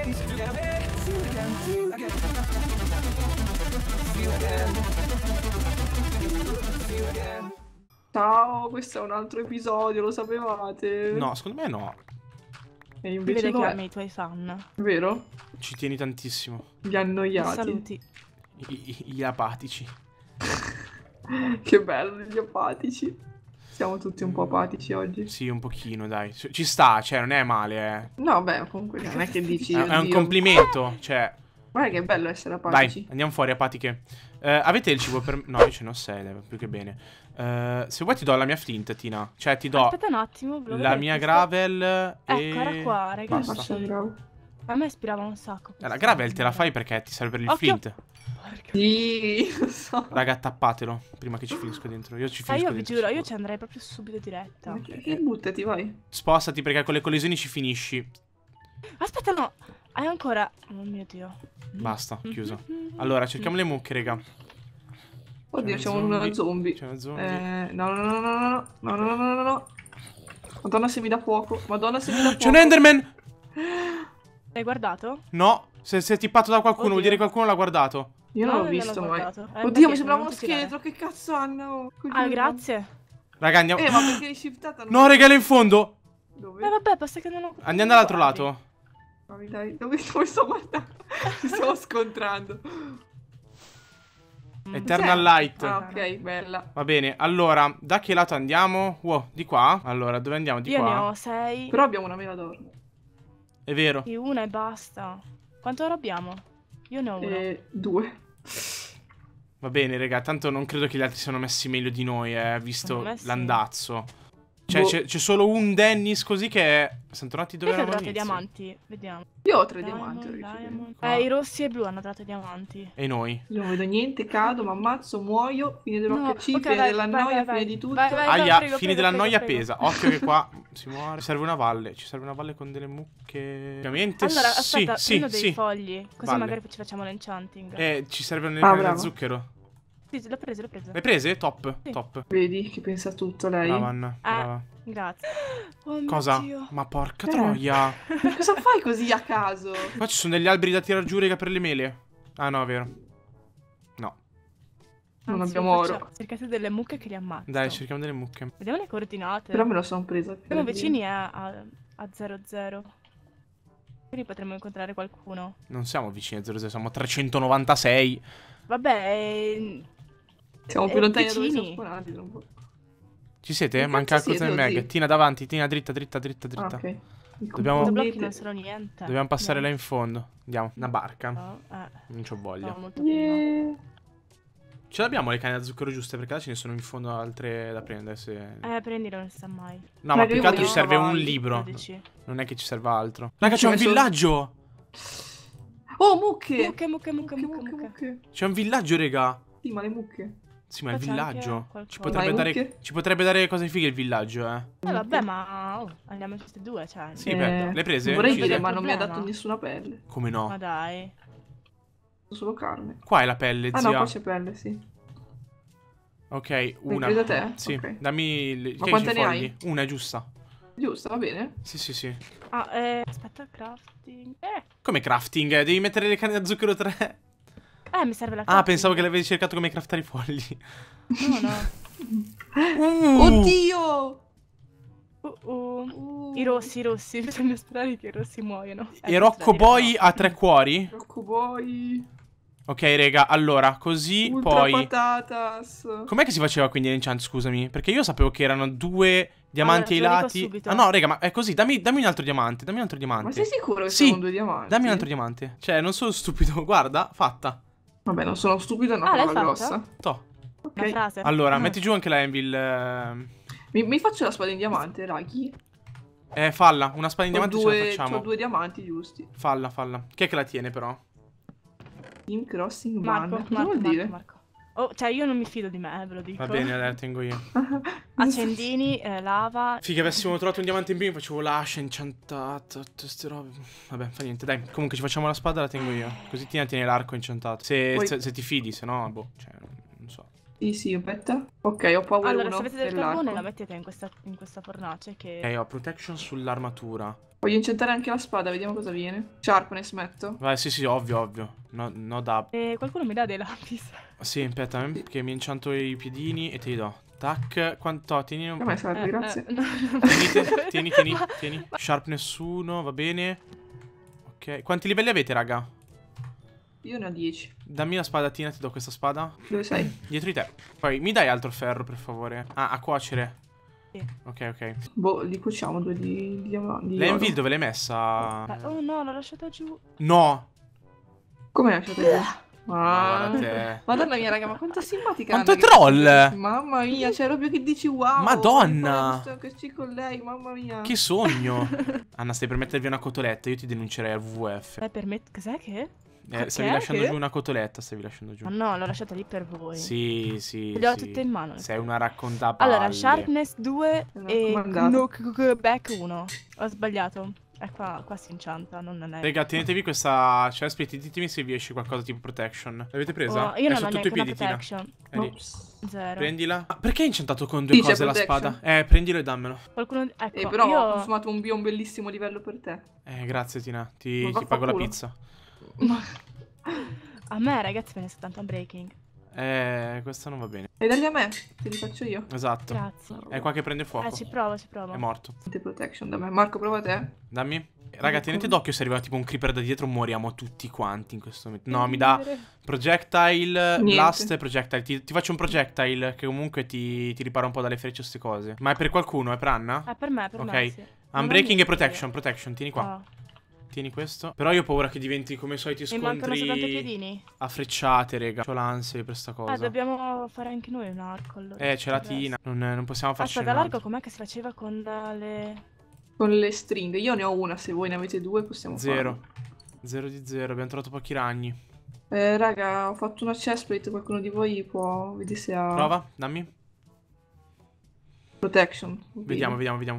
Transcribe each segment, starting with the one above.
Ciao, questo è un altro episodio, lo sapevate? No, secondo me no. E Si invece vede che no, ami i tuoi fan. vero? Ci tieni tantissimo. Gli Ti annoiati. saluti. Gli apatici. Che bello, gli apatici. Siamo tutti un po' apatici oggi. Sì, un pochino, dai. Ci sta, cioè, non è male, No, beh, comunque non è che dici... È un "Oddio". complimento, cioè. Guarda che bello essere apatici. Dai, andiamo fuori, apatiche. Avete il cibo per... No, io ce ne ho 6, dai, più che bene. Se vuoi ti do la mia flint, Tina. Cioè, ti do Aspetta un attimo. ve lo la vedete? mia gravel e... Ecco, era qua, ragazzi. Basta. Bravo. A me ispirava un sacco. La gravel te la fai perché ti serve per il Occhio. flint. Porca. Sì, lo so. Raga, tappatelo prima che ci finisco dentro. Io ci finisco Io vi dentro. giuro, io sicuro. ci andrei proprio subito diretta. Che buttati, vai. Spostati perché con le collisioni ci finisci. Aspetta, no. Hai ancora... Oh mio Dio. Basta, chiuso. Allora, cerchiamo le mucche, raga. Oddio, C'è c'è uno una zombie. C'è uno zombie. No, no, no, no, no, no, no, no, no, no, no. Madonna se mi dà fuoco. Madonna se mi dà fuoco. C'è un Enderman! Hai guardato? No, se è tippato da qualcuno, vuol Oddio. dire che qualcuno l'ha guardato. Io non No, l'ho non l'ho visto mai. guardato. Oddio, perché mi sembrava non uno ti tirare. scheletro. Che cazzo hanno? Ah, grazie. Raga, andiamo. Ma perché hai shiftata? No, regala in fondo. Dove? Vabbè, basta che non ho... Andiamo dall'altro lato. Dai, dai, dove sto guardando? Ci stiamo scontrando. Eternal Light. Ah, ok, bella. Va bene, allora, da che lato andiamo? Wow, di qua? Allora, dove andiamo? Di Io ne qua? ho 6. Però abbiamo una mela d'oro. È vero. Di una e basta. Quanto ora abbiamo? Io ne ho uno. 2. Va bene, raga, tanto non credo che gli altri siano messi meglio di noi, visto Secondo me sì. l'andazzo. Cioè, Boh. c'è solo un Dennis così che... Sono tornati dove Perché hanno eravamo dato i all'inizio. diamanti? Vediamo. Io ho 3 Diamond, diamanti. diamond. Qua. I rossi e blu hanno dato i diamanti. E noi? Io non vedo niente, cado, mi ammazzo, muoio, fine dell'HC, ok, fine vai, della vai, noia, vai, fine vai. di tutto. Vai, vai. Aia, prego, fine prego, della prego, noia prego. appesa. Occhio che qua si muore. Ci serve una valle. Ci serve una valle con delle mucche. Ovviamente Allora, aspetta, sì, uno dei sì. fogli. Così Valle. magari ci facciamo l'enchanting. Ci servono le Ah, canne da bravo. zucchero. Sì, l'ho preso, l'ho preso. Le hai prese? Top, Sì. top. Vedi che pensa a tutto lei. Brava, Anna. Brava. Grazie. Oh mio Cosa? Dio. Ma porca troia. Ma cosa fai così a caso? Qua ci sono degli alberi da tirar giù, raga, per le mele. Ah, no, è vero. No. Non Anzi, abbiamo faccia- oro. Cercate delle mucche che li ammazzo. Dai, cerchiamo delle mucche. Vediamo le coordinate. Però me lo sono presa. Siamo vicini a 00. Quindi potremmo incontrare qualcuno. Non siamo vicini a 00, siamo a 396. Vabbè, Siamo più lontani da dove vicini. siamo spawnati. tra un po'. Ci siete? Che Manca cazzo qualcosa nel siete, mag. oddio? Tina davanti, Tina dritta, dritta, dritta, Ah, dritta. ok. Dobbiamo- i blocchi Compromette. non sono niente. Dobbiamo passare là No. in fondo. Andiamo, una barca. No, Non c'ho voglia. no, molto prima. Yeah. Ce l'abbiamo le canne da zucchero giuste perché là ce ne sono in fondo altre da prendere se... Prendilo, non si sa mai. No, ma Raga, più io che altro voglio ci serve un cavalli, libro. 12. Non è che ci serva altro. Raga, c'è Ci ho un messo- villaggio! Oh, mucche! Mucche. C'è un villaggio, raga. Sì, ma le mucche. Sì, ma il Qua c'è anche villaggio. qualcosa. Ci potrebbe Ma le dare... mucche? Ci potrebbe dare cose fighe il villaggio, eh. Vabbè, ma andiamo tutte e due, cioè. Sì, beh, le hai prese? Vorrei Uccise? dire, ma non mi ha Problema. dato nessuna pelle. Come Ma no? dai. Solo carne. Qua è la pelle, Ah no, zia. qua c'è pelle, sì. Ok, una. presa te? Sì, Ok. dammi... Ma che quante dici, ne fogli? hai? Una, è giusta. Giusto, va bene. Sì, sì, sì. Aspetta, crafting. Come crafting? Devi mettere le canne da zucchero 3. Mi serve la Ah, crafting. pensavo che l'avevi cercato come craftare i fogli. No, no. Oddio! I rossi. Bisogna sperare che i rossi muoiano. E Rocco Boy ha 3 cuori? Rocco Boy. Ok, raga, allora, così Ultra poi... patatas. Com'è che si faceva quindi l'enchant, scusami? Perché io sapevo che erano 2 diamanti Allora, ai te lo dico lati. subito. Ah no, raga, ma è così, dammi un altro diamante, dammi un altro diamante. Ma sei sicuro che Sì, sono 2 diamanti? Dammi un altro diamante. Cioè, non sono stupido, guarda, fatta. Vabbè, non sono stupido, è una Ah, l'hai parola fatta? grossa. Toh. Una Ok. frase. Allora, Ah. metti giù anche la anvil. Mi faccio la spada in diamante, Raghi. Falla, una spada in Ho diamante ce la due, facciamo. c'ho 2 diamanti giusti. Falla. Chi è che la tiene però? Team Crossing Marco, Ban. Cosa vuol dire? Marco. Oh, cioè io non mi fido di me, ve lo dico. Va bene, la tengo io. Accendini, lava. Figa, avessimo trovato un diamante in più, facevo l'ascia incantato, tutte ste robe. Vabbè, fa niente, dai. Comunque ci facciamo la spada, la tengo io. Così Tina tiene l'arco incantato. Se ti fidi, se no, boh, cioè, non so. Sì, aspetta. Ok, ho power Allora, 1 se avete del nell'arco. carbone la mettete in questa fornace che... Ok, ho protection sull'armatura. Voglio incentare anche la spada, vediamo cosa viene. Sharpness metto. Vai, sì, ovvio, ovvio. No, da. qualcuno mi dà dei lapis. Sì, aspetta, che mi incianto i piedini e te li do. Tac, quanto? Tieni un A me serve, grazie. No. Tieni. Sharpness 1, va bene. Ok, quanti livelli avete, raga? Io ne ho 10. Dammi la spada, Tina, ti do questa spada. Dove sei? Dietro di te. Poi mi dai altro ferro, per favore. Ah, a cuocere. Sì. Ok. Boh, li cuociamo due di L'Envil oro. dove l'hai messa? Oh no, l'ho lasciata giù. No! Come hai lasciato lì? Ma guarda te. Madonna mia, raga, ma quanto è simpatica. Quanto è Anna, troll! Mamma mia, c'è proprio che dici wow. Madonna! Che ci con lei, mamma mia. Che sogno! Anna, stai per mettervi una cotoletta, io ti denuncerei al WWF. Cos'è che? Stavi lasciando giù una cotoletta, stavi lasciando giù. Ma no, l'ho lasciata lì per voi. Sì. Le ho tutte in mano. Sei una raccontapalle. Allora, Sharpness 2 e Raccomandato. Knockback 1. Ho sbagliato. Qua si incianta, non è. Raga, tenetevi questa chestplate, ditemi se vi esce qualcosa tipo protection. L'avete presa? Oh, io È non ho sotto i neanche tuoi una piedi, Tina. protection. È lì. Ops. Zero. Prendila. Ah, perché hai incantato con due Sì, c'è cose la protection. spada? Prendilo e dammelo. Qualcuno... Ecco, Però io... ho consumato un bellissimo livello per te. Grazie, Tina. Ma Ti pago la vaffanculo. pizza. A me, ragazzi, me ne sta tanto unbreaking. Questo non va bene. E dagli a me, te li faccio io. Esatto. Grazie. È qua che prende fuoco. Ci provo. È morto. Niente protection da me. Marco, prova te. Dammi. Raga, tenete d'occhio se arriva tipo un creeper da dietro, moriamo tutti quanti in questo momento. No, mi dà projectile, Niente. blast e projectile. Ti faccio un projectile che comunque ti ripara un po' dalle frecce e queste cose. Ma è per qualcuno? È per Anna? Per me, Ok. me, sì. Unbreaking e Non ho niente. protection, tieni qua. Oh. Tieni questo. Però io ho paura che diventi come i soliti Mi mancano soltanto i scontri piedini. a frecciate, C'ho l'ansia per sta cosa. Dobbiamo fare anche noi un arco allora. C'è la Tina. Non possiamo farci Aspetta, l'arco niente. com'è che si faceva con le... Con le stringhe. Io ne ho una, se voi ne avete due possiamo Zero di zero. Abbiamo trovato pochi ragni. Raga, ho fatto una chestplate, qualcuno di voi può... Vedi se ha... Prova, dammi. Protection. Vediamo.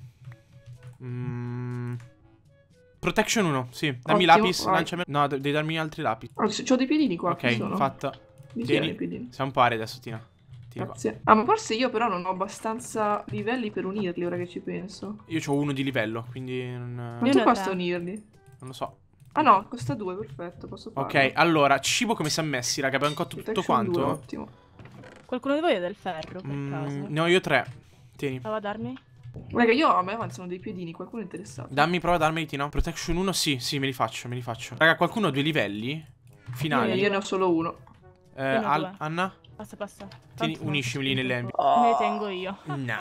Protection 1, sì. Dammi Ottimo, lapis, vai. lanciami. No, devi darmi altri lapis. Oh, c'ho dei piedini qua. che Ok, sono? fatta. Mi Tieni. tieni i piedini. Siamo pari adesso, Tina. Tieni qua. Grazie. Ah, ma forse io però non ho abbastanza livelli per unirli, ora che ci penso. Io ho uno di livello, quindi non Quanto ne ho costa tre. unirli? lo so. Ah no, costa 2, perfetto, posso farlo. Ok, allora, cibo come siamo messi, raga? Abbiamo cotto tutto Protection 2, quanto? ottimo. Qualcuno di voi ha del ferro, per caso? Ne ho io 3. Tieni. Prova a darmi? Raga, a me avanzano dei piedini, qualcuno è interessato? Prova a darmeli, Tina. Protection 1, sì, me li faccio. Raga, qualcuno ha 2 livelli finali. Io ne ho solo uno. ne ho due. Anna? Basta. Tieni, Tanto uniscimeli non nelle... Me li tengo io. No.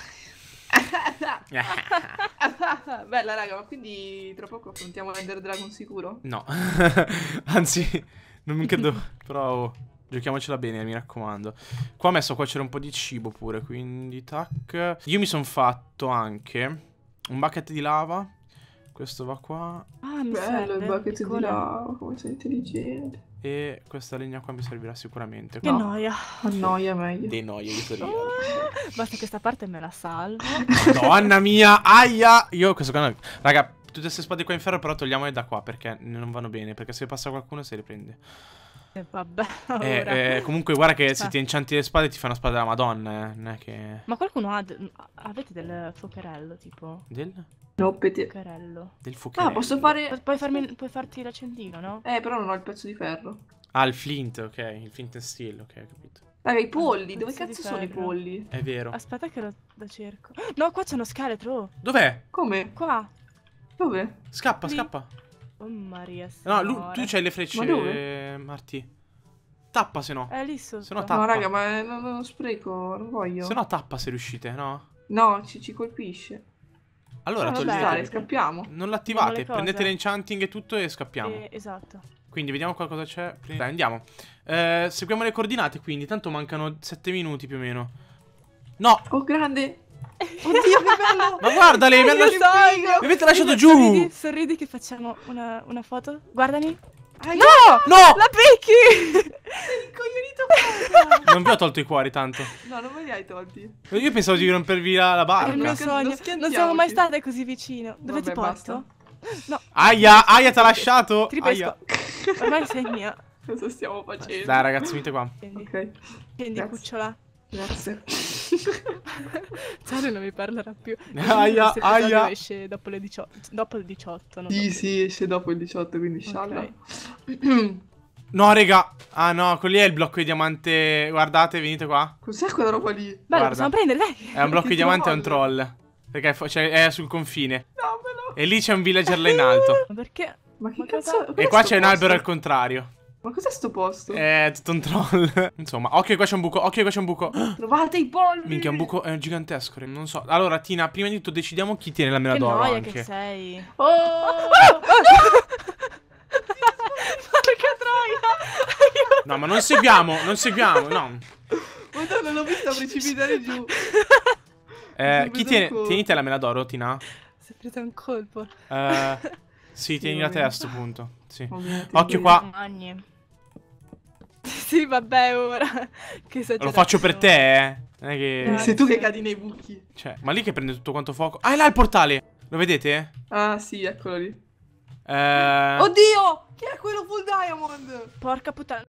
Bella raga, ma quindi tra poco affrontiamo l'Ender Dragon sicuro? No. Anzi, non mi credo. Però giochiamocela bene, mi raccomando. Qua ho messo a cuocere un po' di cibo pure, quindi tac. Io mi sono fatto anche un bucket di lava. Questo va qua. Ah, mi Bello serve il bucket di piccone. lava, come sei intelligente. E questa legna qua mi servirà sicuramente. Che No. noia. Annoia meglio. Dei noie editoriali. Basta che questa parte me la salvo. Madonna mia, aia. Io questo canale. Raga, tutte queste spade qua in ferro però togliamole da qua perché non vanno bene. Perché se passa qualcuno se le prende. Vabbè, ora. Comunque guarda che se ti incianti le spade ti fa una spada della Madonna, non è che... Ma qualcuno ha... Avete del fuocherello, tipo? Del No, pete. Fuocherello. fuocherello. Ah, posso fare... Puoi farti l'accendino, no? Però non ho il pezzo di ferro. Ah, il flint, ok. Il flint and steel, ok, ho capito. Raga, i polli, dove pezzo di cazzo sono i ferro. polli? È vero. Aspetta che lo cerco. No, qua c'è uno scheletro. Dov'è? Come? Qua. Dove? Scappa, Lì. scappa. Oh Maria No, signora. tu c'hai le frecce, Ma dove? Marti. Tappa se no. Lì sotto. Se no No, tappa. raga, ma non spreco, non voglio. Se no tappa se riuscite, no? No, ci colpisce. Allora vabbè. togliete. Dai, scappiamo. Non l'attivate, le cose. prendete l'enchanting e tutto e scappiamo. Esatto. Quindi vediamo qua cosa c'è. Dai, andiamo. Seguiamo le coordinate quindi, tanto mancano 7 minuti più o meno. No! Oh, grande. Oddio, che bello. Ma guardale, mi hanno Che lasciato... figo. Mi avete lasciato giù! Sorridi che facciamo una foto. Guardami. No! No! La becchi! Sei incoglionito. Non vi ho tolto i cuori tanto. No, non me li hai tolti. Io pensavo di rompervi la È il mio barca. sogno. Non siamo mai state così vicino. Dove Vabbè, ti porto? No, Aia, t'ha lasciato. ti Aia. ripesco. Ormai sei mia. Cosa stiamo facendo? Dai, ragazzi, venite qua. Scendi, Ok, scendi, grazie. cucciola. grazie. Sale non mi parlerà più. Aia, Questo episodio aia. esce dopo le 18. Dopo il 18, non Sì, dopo. sì, esce dopo il 18, quindi scialla. Ok. No, raga. Ah, no, quello lì è il blocco di diamante. Guardate, venite qua. Cos'è quella roba lì? Bello, Guarda. possiamo prendere, dai. È un blocco Che di diamante e un troll. troll. Perché è sul confine. Dammelo. E lì c'è un villager là in alto. Ma perché? Ma che Ma cazzo? cosa- E qua c'è un albero al contrario. Ma cos'è sto posto? È tutto un troll. Insomma, occhio, qua c'è un buco. Occhio, qua c'è un buco. Trovate i polli! Minchia, un buco è gigantesco. Non so. Allora, Tina, prima di tutto decidiamo chi tiene la mela Che d'oro noia anche. che sei. Oh! Porca troia. No, ma non seguiamo, non seguiamo, no. Madonna, l'ho vista precipitare giù. Chi tiene? Tieniti la mela d'oro, Tina? Si è preso un colpo. Sì, tieni va la bene. testa, appunto. Sì. Ovviamente, Occhio sì. qua. Magni. Sì, vabbè, ora. Che Lo faccio per te, eh. Non è che... Sei tu che cadi nei buchi. Cioè, ma lì che prende tutto quanto fuoco. Ah, è là il portale. Lo vedete? Ah, sì, eccolo lì. Oddio! Oddio! Chi è quello full diamond? Porca puttana.